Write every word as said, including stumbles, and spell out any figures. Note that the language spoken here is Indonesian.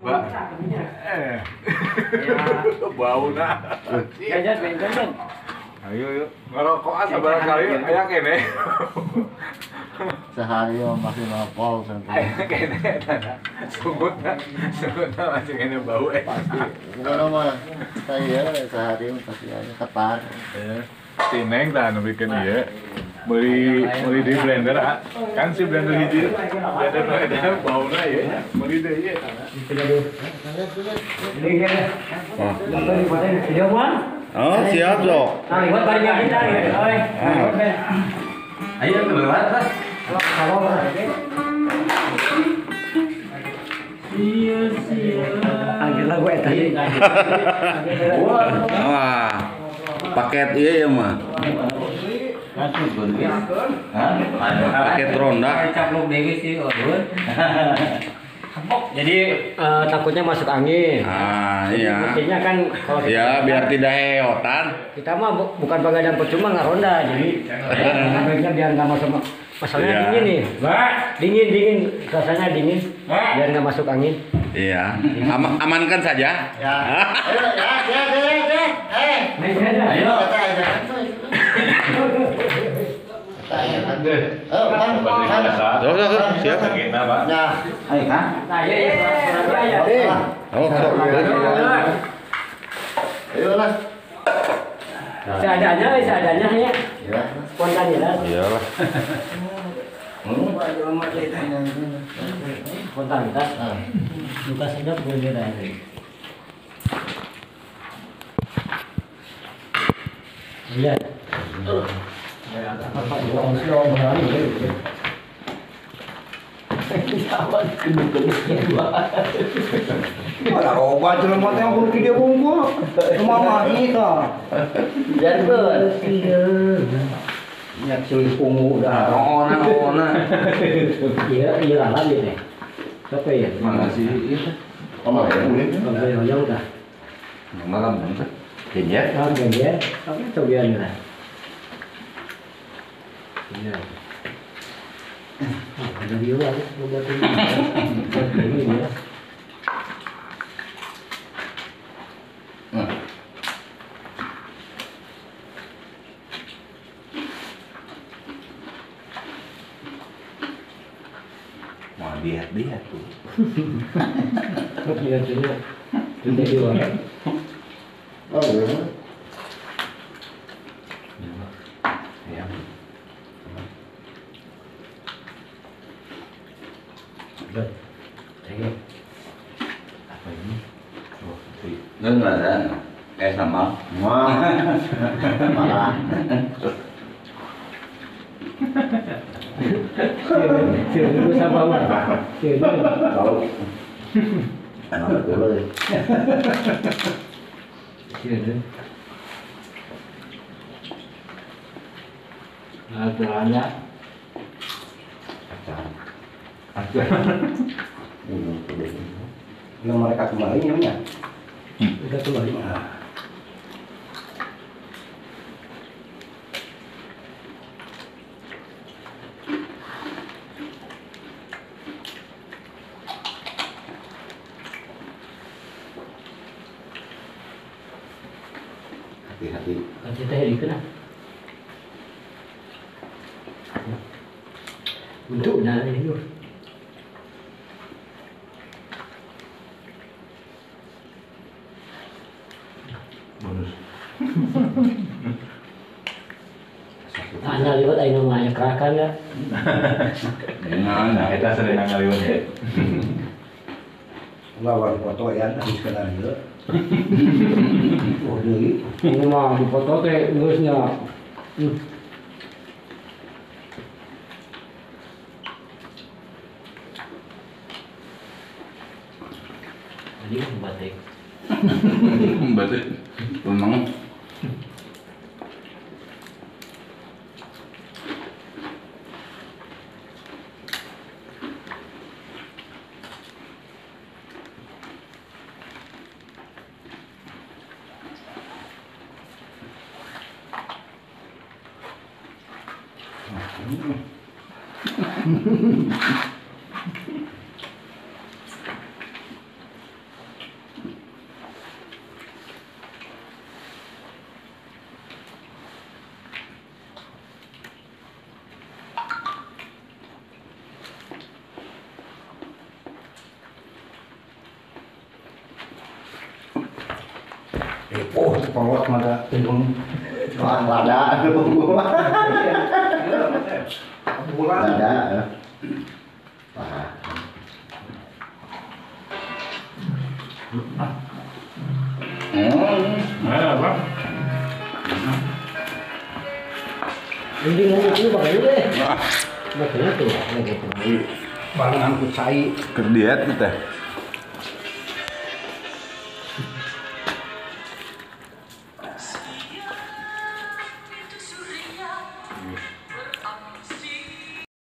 Mbak. Eh. Bau nah. Jajan, jajan. Ayo yuk. Ngerokokan sabar kali aya kene. Sehari masih nopol sampai. Aya kene eta. Sungutna. Sungutna masih kene bau eh. Pasti. Kalau mah saya sehari pasti aja tepar. Ya. Tineng tah nu bikin ieu. Beli beli di blender ah. Kan si blender hiji. Blender nu eta bauna ieu. Beli deui ieu. Video buan? Oh, siap, Sok. Nah, lihat balik lagi tadi. Oi. Ayo keluar Pak. Kalau Sia sia. Panggil lagu eta tadi. Wah. Paket ieu ya mah. Paket ronda. Caplok dewe sih, ulun. Jadi uh, takutnya masuk angin. Ah, iya. Intinya kan kalau kita, Ya, biar tidak heotan. kita mah bu, bukan bagadang percuma nggak ronda, jadi baiknya biar nggak masuk. Masalahnya Iya. dingin nih, dingin dingin, rasanya dingin, biar nggak masuk angin. Iya. Am amankan saja. Ya. Ayo ya, ya, ya, ya. Eh. Ayo. Oh, Bang. Sok, sok, sok. Siap. Nah, ayo kan. Nah, ya ya, ya, ya. Oh, sok. Ayo lah. Seadanya, seadanya ya. Ya. Spontanitas. Iyalah. Spontanitas. Ah. Luka sedap berbeda. Lihat. Wala obat jelema mati yang kudu dia bungkul. Mama kita. Jangan. Nyak sulit ungu dah. Ona, ona. Iya, iya lah lagi deh. Siapa ya? Makasih. Mama ya, boleh. Kalau yang udah. Malam bentar. Kenyat. Ah, kemudian apa cobian lah. Iya. Ah, ada dia lah, buat ini. Buat ini ya. Mau lihat-lihat tuh. Lihat dulu. Itu dia. Oh, iya. Ya. Baik. Oke. Apa ini? Oh, enggak ada. Eh sama. Wah. Malah. Sini dulu sama apa? Sini. Tahu. Mana dulu. Sini dulu. Ada ada. Ada. Yang mereka kembali namanya. Udah kembali. Hati-hati. Kan kita ini kena. Untuk nah ini dulu. Bonus. Anda lihat ayo namanya kerakan ya. Nah, kita sering ngaliwat ya. Enggak wali foto ya, habis kena dia. Oh, deui. Ini mah di foto teh ngusnya. Hmm. Jadi batik. Berarti memang Oh, perut mata tinggung. Orang lada ada bumbu. Bulan. Lada. Hmm. Nah, apa? Hindi ngomong itu pakai deh. Pakai itu, pakai itu. Barang angkut cai. Kerdiet kita.